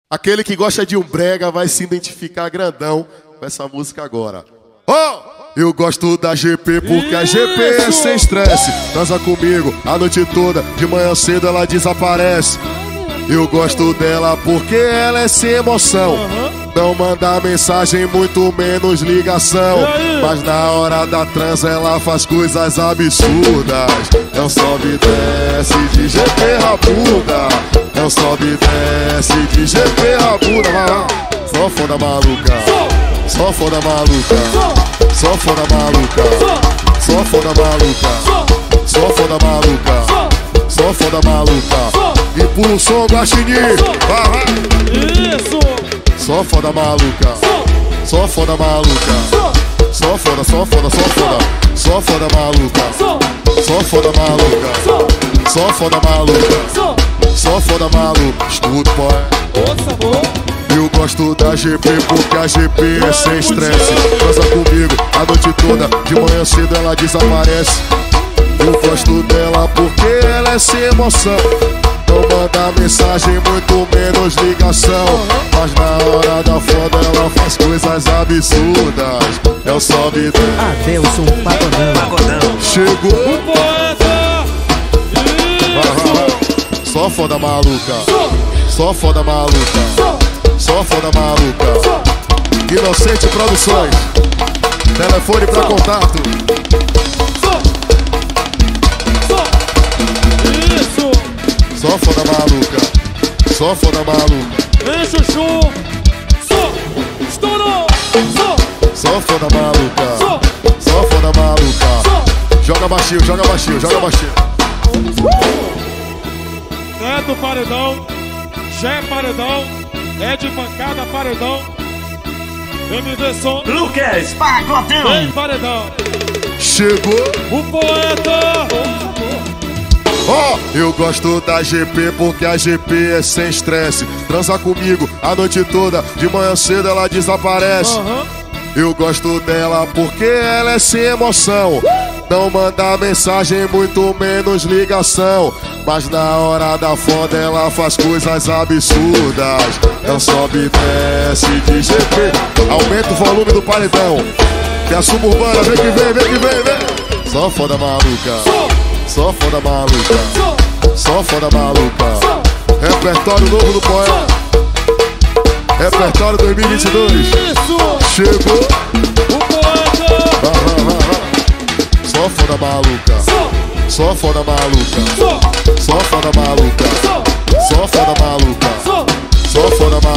Aquele que gosta de um brega vai se identificar grandão com essa música agora. Eu gosto da GP porque a GP é sem estresse. Transa comigo a noite toda, de manhã cedo ela desaparece. Eu gosto dela porque ela é sem emoção. Não manda mensagem, muito menos ligação. Mas na hora da transa ela faz coisas absurdas. Não sobe e desce de GP rabuda. Não sobe e desce de GP rabuda. Só foda maluca, só foda maluca, só foda maluca, só foda maluca, só foda maluca, só foda maluca. E pula o som, guaxinim. Isso! Só foda maluca, só foda maluca, só foda, só foda, só foda, só foda maluca, só foda maluca, só foda maluca, só foda maluca. Escuta, pai. Eu gosto da GP porque a GP é sem estresse. Transa comigo a noite toda, de manhã cedo ela desaparece. Eu gosto dela porque ela é sem emoção. Não manda mensagem, muito menos ligação. Mas na hora da foda ela faz coisas absurdas. É o sobe e desce. Adelson Pagodão. Chegou O poeta! Isso! só foda maluca, só foda maluca, só foda maluca. Inocente Produções. Telefone pra contato. Isso! Só foda maluca, só foda maluca, Vem, Chuchu! Só! Estourou! Só! só foda maluca, só foda maluca. Joga baixinho, joga baixinho, joga baixinho. Neto paredão, Jé paredão, Ed pancada paredão, MV som, Lucas Pagodão. vem paredão. Chegou. O poeta! Eu gosto da GP porque a GP é sem estresse. Transa comigo a noite toda, de manhã cedo ela desaparece. Eu gosto dela porque ela é sem emoção. Não manda mensagem, muito menos ligação. Mas na hora da foda ela faz coisas absurdas. Não sobe e desce de GP. Aumenta o volume do paredão. Que a suburbana, vem que vem, vem que vem, vem. Só foda maluca, só foda maluca, só foda maluca. Repertório novo do poeta. Repertório 2022. Isso! Chegou. O poeta! Só foda maluca, só foda maluca, só foda maluca, só foda maluca, só foda maluca.